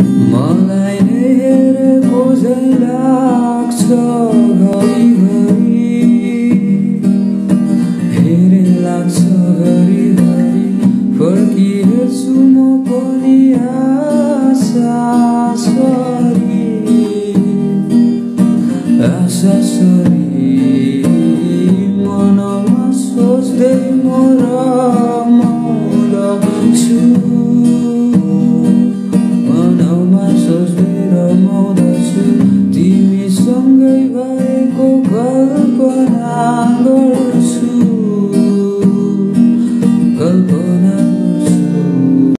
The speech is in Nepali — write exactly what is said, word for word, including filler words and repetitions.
मलाई हेरेको झै लाग्छ घरिघरि, हेरे लाग्छ घरिघरि। फर्की हेर्छु म पनि आशा सरी, आशा सरी।